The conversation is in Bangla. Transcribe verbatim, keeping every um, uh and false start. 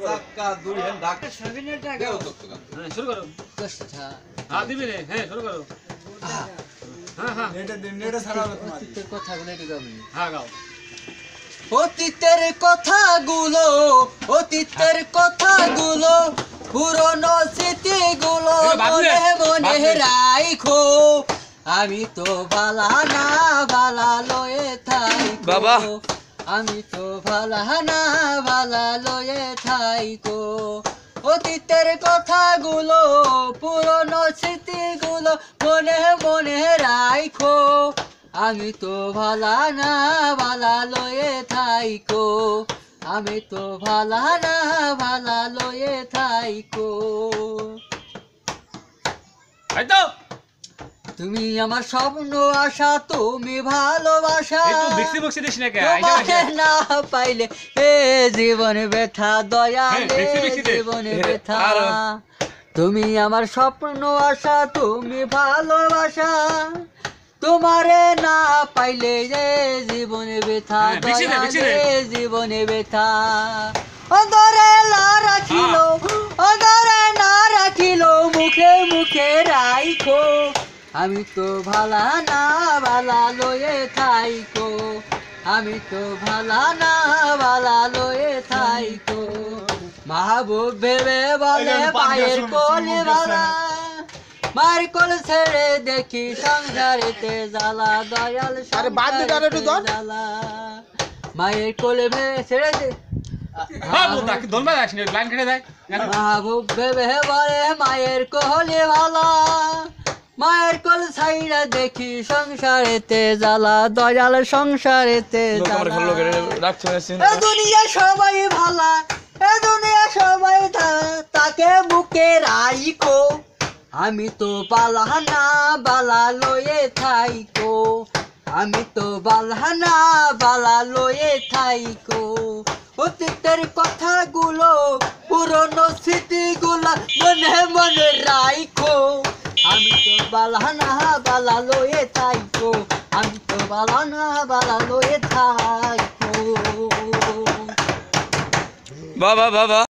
চাকা দুই হ্যান্ড ডাক সাবিনের টাকা দেও তো তো হ্যাঁ শুরু করো কষ্টটা হ্যাঁ দিবি রে হ্যাঁ শুরু করো হ্যাঁ হ্যাঁ নেটে দিন নেটে ছাড়া হবে তোমার অতীতের কথাগুলো একটু গাবি হ্যাঁ গাও অতীতের কথাগুলো অতীতের কথাগুলো পুরনো স্মৃতিগুলো এ, বাদ দে, মনে মনে বাদ দে। রাইখো আমি তো ভালা না ভালা লয়ে থাইকো বাবা। আমি তো ভালা না ভালা লয়ে থাইকো অতীতের কথাগুলো পুরনো স্মৃতিগুলো মনে মনে রাইখো আমি তো ভালা না ভালা লয়ে থাইকো আমি তো ভালা না ভালা লয়ে থাইকো এই তো তুমি আমার স্বপ্ন আশা তুমি ভালোবাসা একটু বিক্সি বক্সি দিস না কে তোমাকে না পাইলে এ জীবন ব্যথা দয়ালে হ্যাঁ, বেশি বেশি দে। জীবন এ, ব্যথা আরো। তুমি আমার স্বপ্ন আশা তুমি ভালোবাসা তোমারে না পাইলে যে জীবনে ব্যথা হ্যাঁ, বেশি দে, বেশি দে। দয়ালে জীবনে ব্যথা অন্তরে না রাখিল অন্তরে না রাখিল মুখে মুখে রাইখো আমি তো ভালা না ভালা লয়ে থাইকো আমি তো ভালা না ভালা লয়ে থাইকো মাহবুব ভেবে বলে পায়ের কোলে ভালা মার কোল ছেড়ে দেখি সংসারেতে জ্বালা দয়াল আরে বাদ দে, আরে একটু ধর। জ্বালা মায়ের কোলে ভেবে ছেড়ে দে হ্যাঁ বলতা কি দলবা যাস না লাইন কেটে দেয় মাহবুব ভেবে বলে মায়ের কোলে ভালা মায়ের কোল ছাইরা দেখি সংসারেতে জ্বালা দয়াল সংসারেতে জ্বালা রাখছো এ দুনিয়া সবাই ভালা এ দুনিয়া সবাই তা- তাকে বুকে রাইখো আমি তো বালা না বালা লয়ে থাইকো আমি তো বালা না বালা লয়ে থাইকো অতীতের কথাগুলো পুরনো স্মৃতিগুলো মনে মনে রাইখো আমি তো বালা না বালা লয়ে থাইকো আমি তো বালা না বালা লয়ে থাইকো বাবা বাবা